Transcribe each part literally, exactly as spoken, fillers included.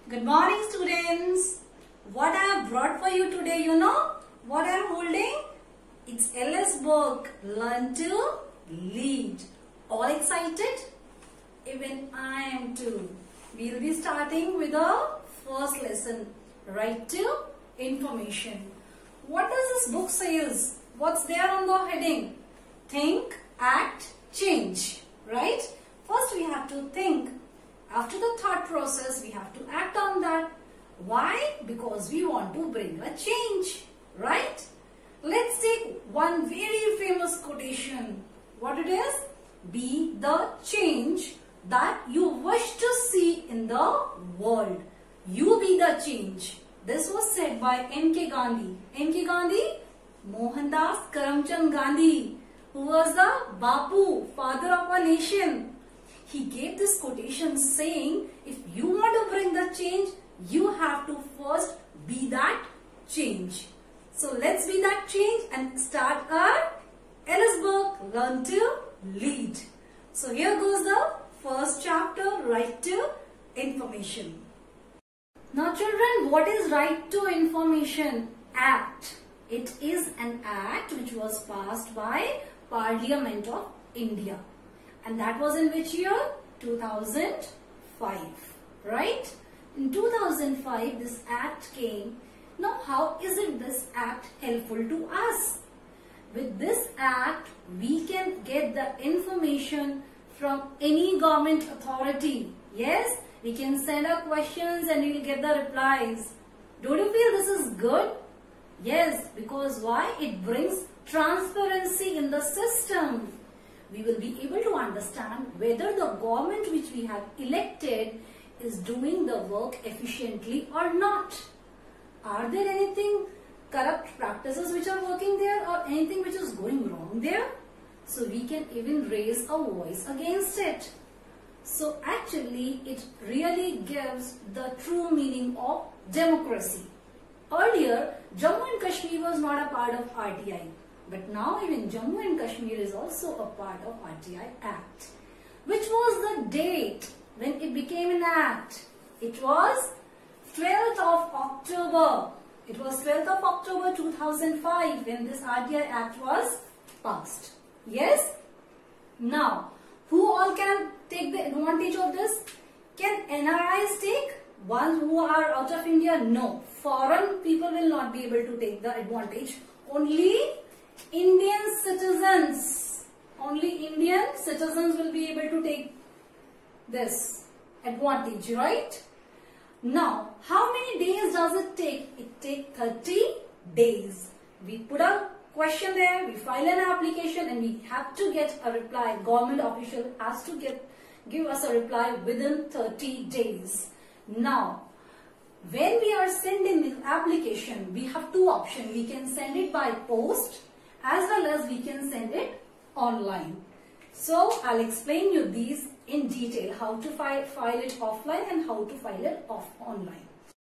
Good morning, students. What I have brought for you today, you know what I am holding? It's L S book, Learn to Lead. All excited? Even I am too. We will be starting with the first lesson, Right to Information. What does this book says? What's there on the heading? Think, act, change. Right? First we have to think. After the thought process, we have to act on that. Why? Because we want to bring a change. Right? Let's take one very famous quotation. What it is? Be the change that you wish to see in the world. You be the change. This was said by M K Gandhi. M K Gandhi? Mohandas Karamchand Gandhi, who was the Bapu, father of a nation. He gave this quotation saying, if you want to bring the change, you have to first be that change. So let's be that change and start our L S book, Learn to Lead. So here goes the first chapter, Right to Information. Now children, what is Right to Information Act? It is an act which was passed by Parliament of India. And that was in which year? two thousand five. Right? In two thousand five, this act came. Now, how is it this act helpful to us? With this act, we can get the information from any government authority. Yes? We can send our questions and we will get the replies. Don't you feel this is good? Yes, because why? It brings transparency in the system. We will be able to understand whether the government which we have elected is doing the work efficiently or not. Are there anything corrupt practices which are working there or anything which is going wrong there? So we can even raise a voice against it. So actually it really gives the true meaning of democracy. Earlier, Jammu and Kashmir was not a part of R T I. But now even Jammu and Kashmir is also a part of R T I Act. Which was the date when it became an act? It was twelfth of October. It was twelfth of October two thousand five when this R T I Act was passed. Yes? Now, who all can take the advantage of this? Can N R Is take? Ones who are out of India? No. Foreign people will not be able to take the advantage. Only Indian citizens, only Indian citizens will be able to take this advantage, right? Now, how many days does it take? It takes thirty days. We put a question there, we file an application and we have to get a reply. Government official has to get give us a reply within thirty days. Now, when we are sending the application, we have two options. We can send it by post as well as we can send it online. So, I'll explain you these in detail, how to file, file it offline and how to file it off online.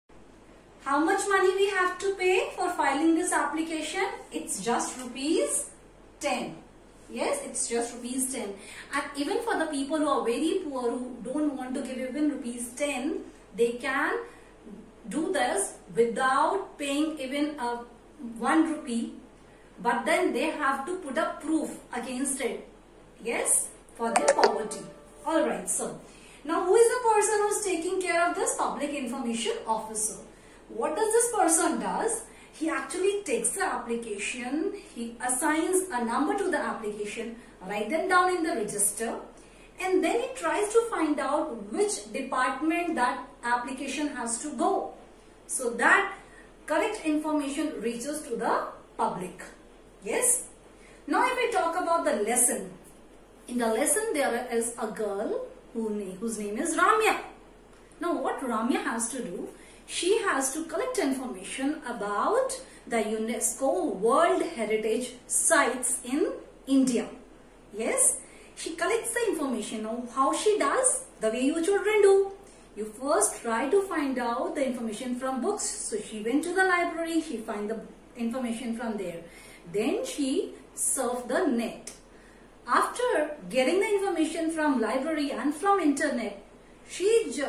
How much money we have to pay for filing this application? It's just rupees ten. Yes, it's just rupees ten. And even for the people who are very poor, who don't want to give even rupees ten, they can do this without paying even a one rupee. But then they have to put up proof against it. Yes, for their poverty. Alright, so now who is the person who is taking care of this? Public Information Officer. What does this person does? He actually takes the application, he assigns a number to the application, write them down in the register, and then he tries to find out which department that application has to go, so that correct information reaches to the public. Yes. Now if we talk about the lesson. In the lesson there is a girl who name, whose name is Ramya. Now what Ramya has to do? She has to collect information about the UNESCO World Heritage Sites in India. Yes. She collects the information. Now how she does? The way you children do. You first try to find out the information from books. So she went to the library. She find the information from there. Then she surfed the net. After getting the information from library and from internet, she just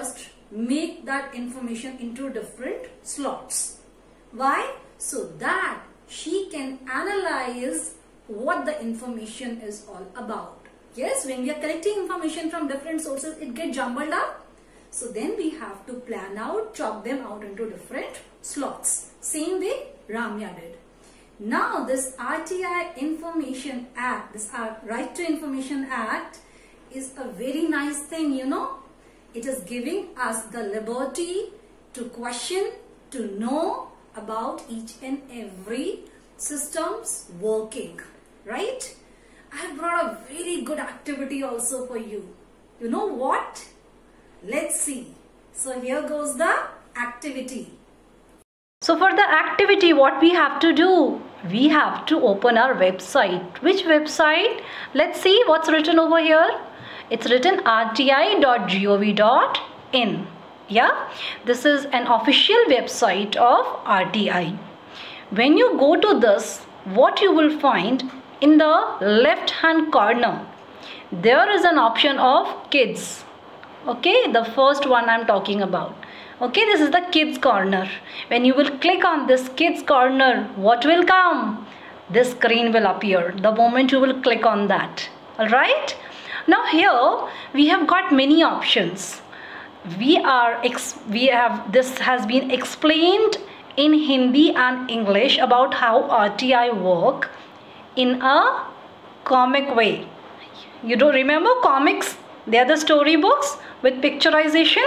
make that information into different slots. Why? So that she can analyze what the information is all about. Yes, when we are collecting information from different sources, it gets jumbled up. So then we have to plan out, chop them out into different slots. Same way Ramya did. Now this R T I Information Act, this Right to Information Act is a very nice thing, you know. It is giving us the liberty to question, to know about each and every system's working, right? I have brought a very good activity also for you. You know what? Let's see. So here goes the activity. So for the activity, what we have to do? We have to open our website. Which website? Let's see what's written over here. It's written r t i dot gov dot in. Yeah, this is an official website of R T I. When you go to this, what you will find in the left hand corner, there is an option of kids. Okay, the first one I'm talking about. Okay, this is the kids corner. When you will click on this kids corner, what will come? This screen will appear the moment you will click on that. Alright, now here we have got many options. We are ex we have this has been explained in Hindi and English about how R T I work in a comic way. You don't remember comics? They are the storybooks with picturization.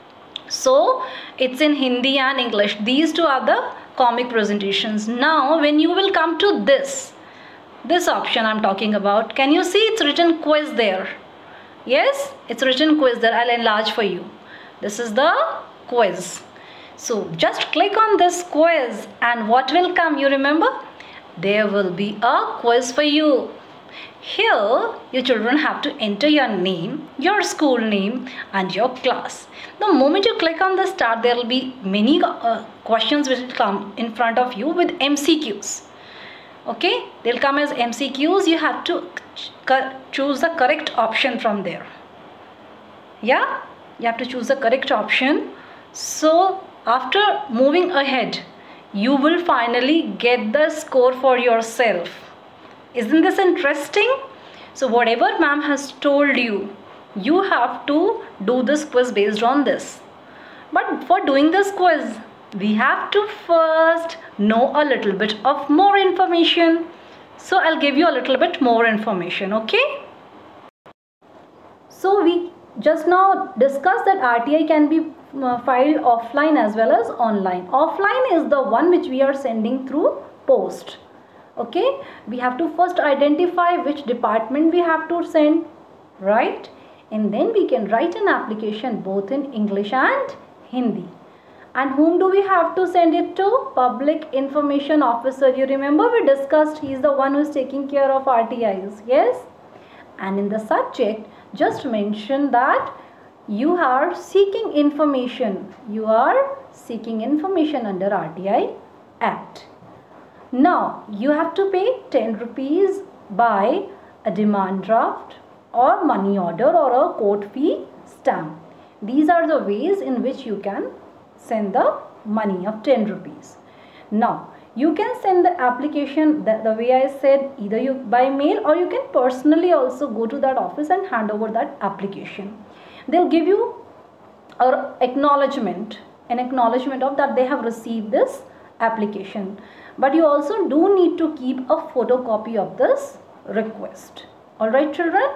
So it's in Hindi and English. These two are the comic presentations. Now when you will come to this, this option I'm talking about, can you see it's written quiz there? Yes, it's written quiz there. I'll enlarge for you. This is the quiz. So just click on this quiz and what will come, you remember? There will be a quiz for you. Here your children have to enter your name, your school name and your class. The moment you click on the start, there will be many uh, questions which will come in front of you with M C Qs. Okay, they'll come as M C Qs. You have to choose the correct option from there. Yeah, you have to choose the correct option. So after moving ahead, you will finally get the score for yourself. Isn't this interesting? So whatever ma'am has told you, you have to do this quiz based on this. But for doing this quiz, we have to first know a little bit of more information. So I'll give you a little bit more information, okay? So we just now discussed that R T I can be uh, filed offline as well as online. Offline is the one which we are sending through post. Okay, we have to first identify which department we have to send, right? And then we can write an application both in English and Hindi. And whom do we have to send it to? Public Information Officer. You remember we discussed he is the one who is taking care of R T Is, yes? And in the subject, just mention that you are seeking information. You are seeking information under R T I Act. Now, you have to pay ten rupees by a demand draft or money order or a court fee stamp. These are the ways in which you can send the money of ten rupees. Now, you can send the application the, the way I said, either you by mail or you can personally also go to that office and hand over that application. They'll give you an acknowledgement, an acknowledgement of that they have received this application. But you also do need to keep a photocopy of this request. Alright children?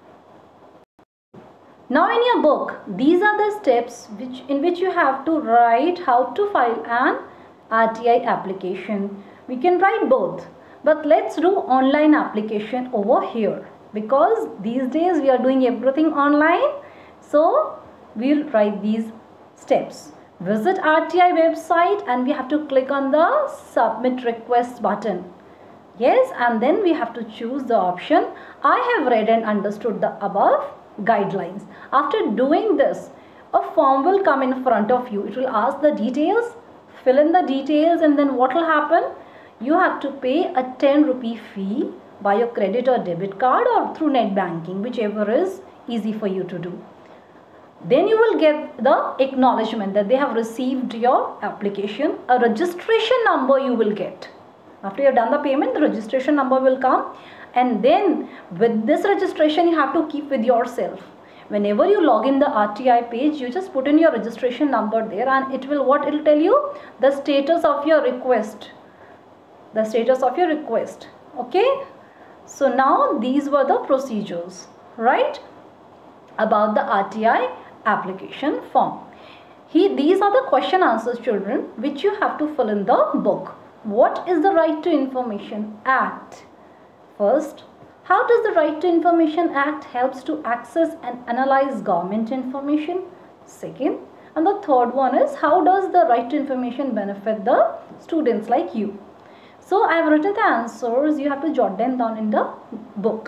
Now in your book, these are the steps which in which you have to write how to file an R T I application. We can write both, but let's do online application over here because these days we are doing everything online. So we'll write these steps. Visit R T I website and we have to click on the submit request button. Yes, and then we have to choose the option I have read and understood the above guidelines. After doing this, a form will come in front of you. It will ask the details, fill in the details, and then what will happen? You have to pay a ten rupee fee by your credit or debit card or through net banking, whichever is easy for you to do. Then you will get the acknowledgement that they have received your application. A registration number you will get. After you have done the payment, the registration number will come, and then with this registration you have to keep with yourself. Whenever you log in the R T I page, you just put in your registration number there, and it will, what it will tell you? The status of your request. The status of your request. Okay. So now these were the procedures, right, about the R T I application form. He, these are the question answers, children, which you have to fill in the book. What is the Right to Information Act? First, how does the Right to Information Act helps to access and analyze government information? Second, and the third one is, how does the Right to Information benefit the students like you? So I have written the answers. You have to jot them down in the book.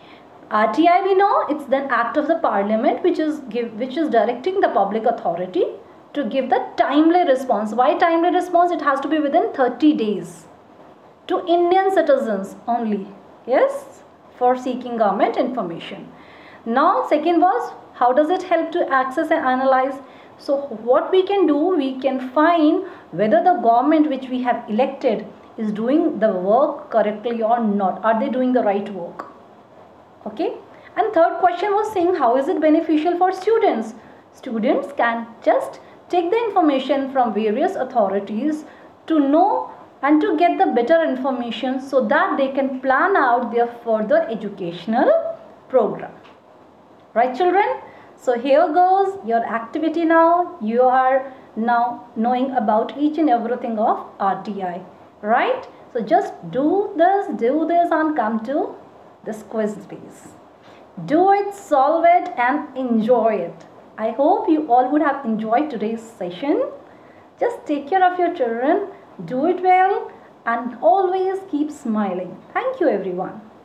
R T I, we know it's the act of the Parliament which is give which is directing the public authority to give the timely response. Why timely response? It has to be within thirty days to Indian citizens only. Yes, for seeking government information. Now second was, how does it help to access and analyze? So what we can do, we can find whether the government which we have elected is doing the work correctly or not. Are they doing the right work? Okay. And third question was saying, how is it beneficial for students? Students can just take the information from various authorities to know and to get the better information so that they can plan out their further educational program. Right, children? So here goes your activity now. You are now knowing about each and everything of R T I. Right? So just do this, do this and come to this quiz please. Do it, solve it and enjoy it. I hope you all would have enjoyed today's session. Just take care of your children, do it well and always keep smiling. Thank you everyone.